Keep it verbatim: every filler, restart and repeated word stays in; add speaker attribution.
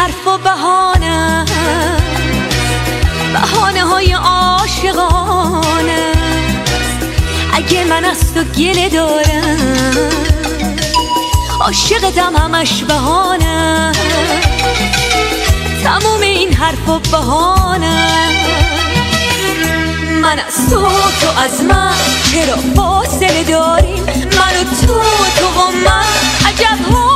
Speaker 1: حرف و بهانه، بهانه های عاشقانه. اگه من از تو گله دارم، عاشقتم همش بهانه. تموم این حرف و بهانه. من از تو، تو از من، چرا فاصله داریم؟ من و تو، تو و من، عجب ها